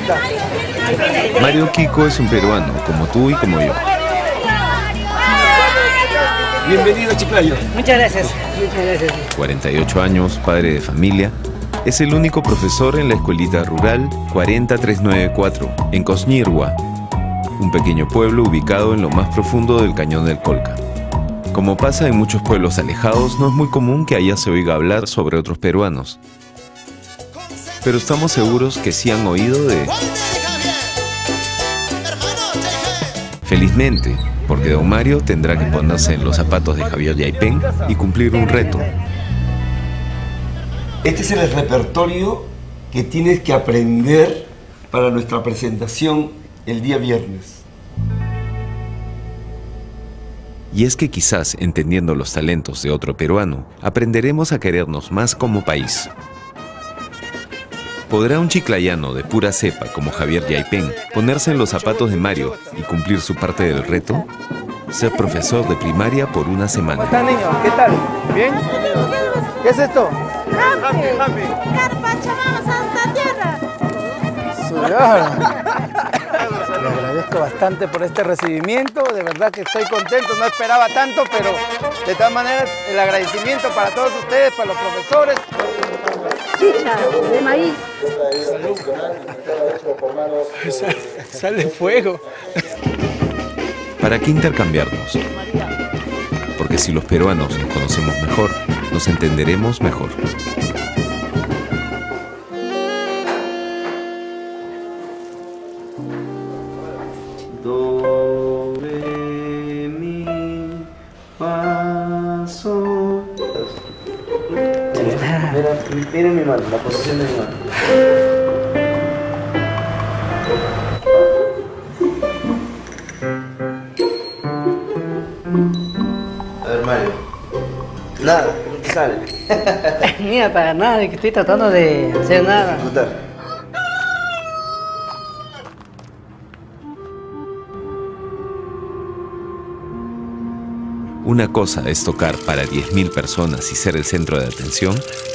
Mario Kiko es un peruano, como tú y como yo. Bienvenido, Chiclayo. Muchas gracias. Muchas gracias. 48 años, padre de familia. Es el único profesor en la escuelita rural 40394, en Cosñirgua, un pequeño pueblo ubicado en lo más profundo del cañón del Colca. Como pasa en muchos pueblos alejados, no es muy común que allá se oiga hablar sobre otros peruanos. Pero estamos seguros que sí han oído de... Felizmente, porque don Mario tendrá que ponerse en los zapatos de Javier Yaipen y cumplir un reto. Este es el repertorio que tienes que aprender para nuestra presentación el día viernes. Y es que quizás, entendiendo los talentos de otro peruano, aprenderemos a querernos más como país. ¿Podrá un chiclayano de pura cepa como Javier Yaipen ponerse en los zapatos de Mario y cumplir su parte del reto? Ser profesor de primaria por una semana. ¿Cómo están, niños? ¿Qué tal? ¿Bien? ¿Qué es esto? Happy. Carpachamama Santa Tierra. Le agradezco bastante por este recibimiento, de verdad que estoy contento, no esperaba tanto, pero de todas maneras el agradecimiento para todos ustedes, para los profesores. Chicha de maíz. Sale fuego. ¿Para qué intercambiarnos? Porque si los peruanos nos conocemos mejor, nos entenderemos mejor. Do, re, mi, fa, sol. Miren mi mano, la posición de mi mano. A ver, Mario. Nada, no te sale. Mira, para nada, que estoy tratando de hacer nada. Disfrutar. Una cosa es tocar para 10.000 personas y ser el centro de atención.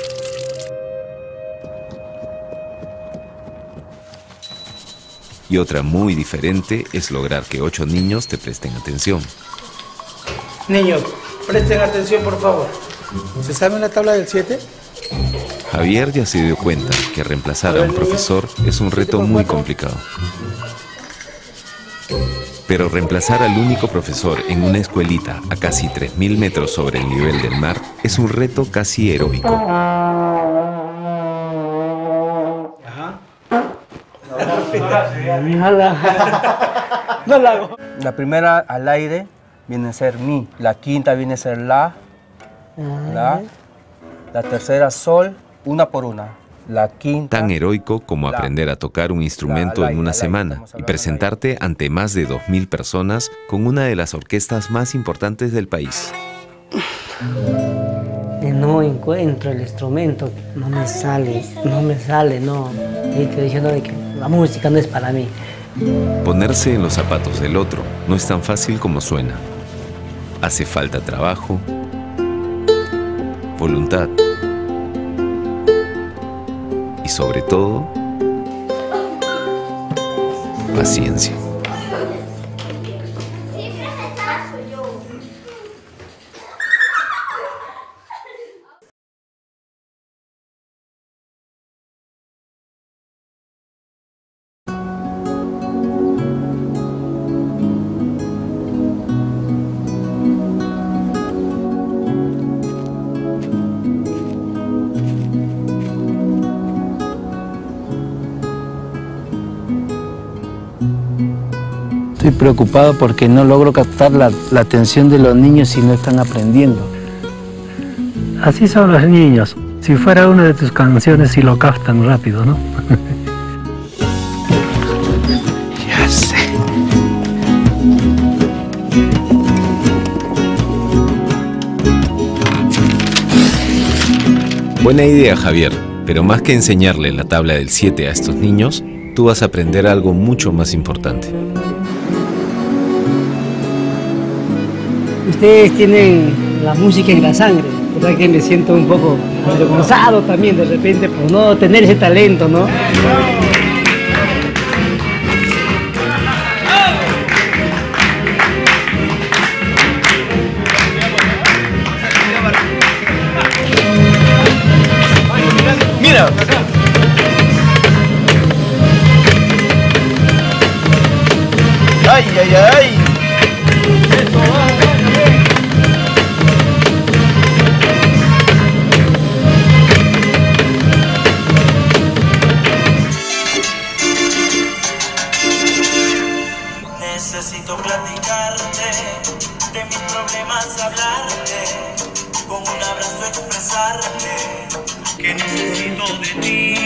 Y otra muy diferente es lograr que 8 niños te presten atención. Niños, presten atención por favor. ¿Se sabe la tabla del 7? Javier ya se dio cuenta que reemplazar a un profesor es un reto muy complicado. Pero reemplazar al único profesor en una escuelita a casi 3.000 metros sobre el nivel del mar es un reto casi heroico. No la hago. La primera al aire viene a ser mi, la quinta viene a ser la, la tercera sol, una por una. La quinta... Tan heroico como aprender a tocar un instrumento en una semana y presentarte ante más de 2.000 personas con una de las orquestas más importantes del país. No encuentro el instrumento, no me sale, no. Estoy diciendo de que la música no es para mí. Ponerse en los zapatos del otro no es tan fácil como suena. Hace falta trabajo, voluntad y sobre todo, paciencia. Estoy preocupado porque no logro captar la atención de los niños si no están aprendiendo. Así son los niños. Si fuera una de tus canciones, sí lo captan rápido, ¿no? Ya sé. Buena idea, Javier, pero más que enseñarle la tabla del 7 a estos niños, tú vas a aprender algo mucho más importante. Ustedes tienen la música en la sangre, ¿verdad? Que me siento un poco avergonzado también de repente por no tener ese talento, ¿no? vale más hablarte, con un abrazo expresarte que necesito de ti.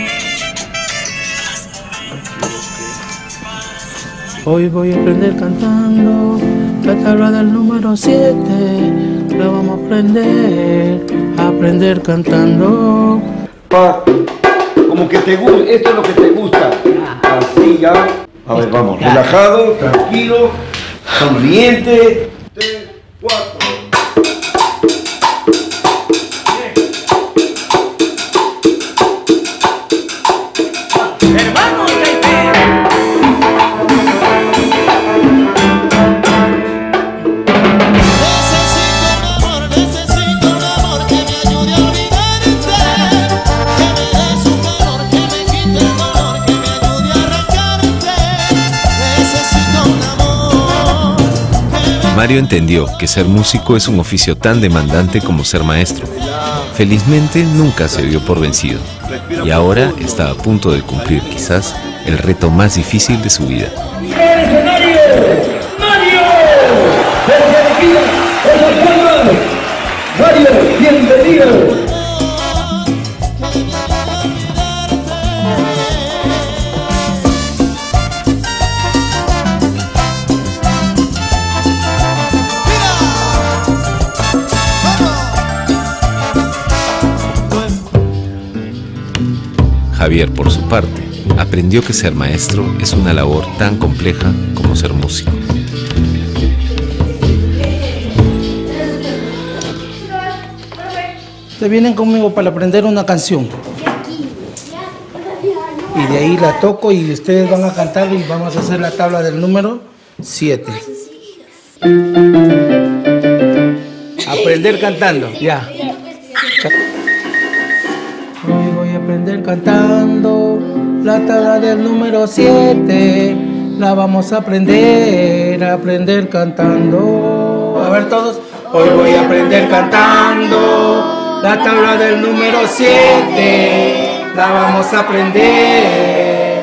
Hoy voy a aprender cantando la tabla del número 7. La vamos a aprender cantando. Como que te gusta, esto es lo que te gusta. Así ya. A ver, vamos, relajado, tranquilo, sonriente. 3, 4. Mario entendió que ser músico es un oficio tan demandante como ser maestro. Felizmente nunca se dio por vencido y ahora está a punto de cumplir quizás el reto más difícil de su vida. Mario, bienvenido. Javier, por su parte, aprendió que ser maestro es una labor tan compleja como ser músico. Ustedes vienen conmigo para aprender una canción. Y de ahí la toco y ustedes van a cantar y vamos a hacer la tabla del número 7. Aprender cantando, ya. Hoy voy a aprender cantando la tabla del número 7. La vamos a aprender cantando. A ver todos. Hoy voy a aprender cantando la tabla del número 7. La vamos a aprender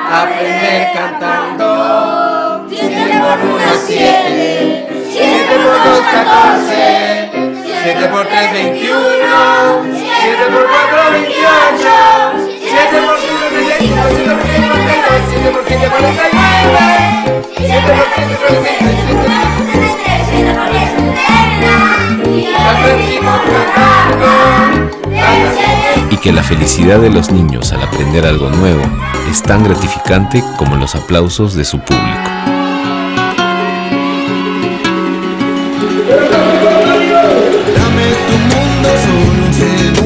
cantando. 7 por 1, 7. 7 por 2, 14. 7 por 3, 21. 7 por 4, 28. 7 por 5, 35. 7 por 6, 42. 7 por 7, 49. 7 por 7, 37. 7 por 10, 30. Aprendimos cantando. Y que la felicidad de los niños al aprender algo nuevo es tan gratificante como los aplausos de su público. Dame tu mundo, solo